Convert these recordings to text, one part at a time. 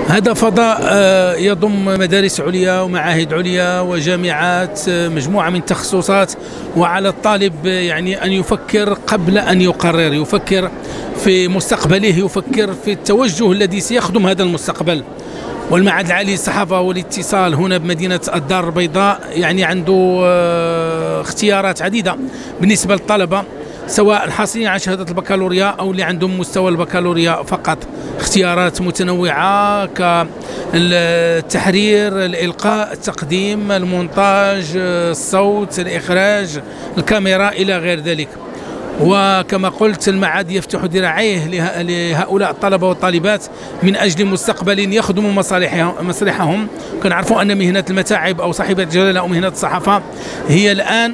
هذا فضاء يضم مدارس عليا ومعاهد عليا وجامعات، مجموعة من التخصصات، وعلى الطالب يعني أن يفكر قبل أن يقرر، يفكر في مستقبله، يفكر في التوجه الذي سيخدم هذا المستقبل. والمعهد العالي للصحافة والاتصال هنا بمدينة الدار البيضاء يعني عنده اختيارات عديدة بالنسبة للطلبة، سواء الحاصلين على شهادة البكالوريا أو اللي عندهم مستوى البكالوريا فقط. اختيارات متنوعة كالتحرير، الإلقاء، التقديم، المونتاج، الصوت، الإخراج، الكاميرا إلى غير ذلك. وكما قلت المعهد يفتح ذراعيه لهؤلاء الطلبة والطالبات من أجل مستقبل يخدم مصالحهم. كنعرفوا أن مهنة المتاعب أو صاحبة الجلالة أو مهنة الصحافة هي الآن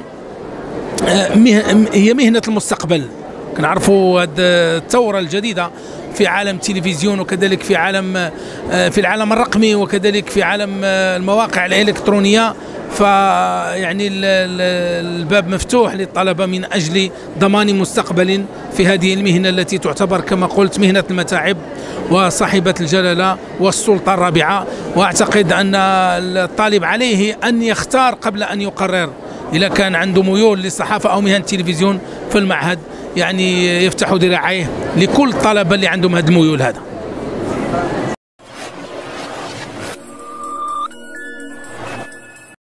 هي مهنة المستقبل. كنعرفوا هذه الثورة الجديدة في عالم التلفزيون، وكذلك في العالم الرقمي، وكذلك في عالم المواقع الإلكترونية. فيعني الباب مفتوح للطلبة من أجل ضمان مستقبل في هذه المهنة التي تعتبر كما قلت مهنة المتاعب وصاحبة الجلالة والسلطة الرابعة. وأعتقد أن الطالب عليه أن يختار قبل أن يقرر. إذا كان عنده ميول للصحافة أو مهنة التلفزيون فالمعهد يعني يفتح ذراعيه لكل الطلبة اللي عندهم هذا الميول هذا.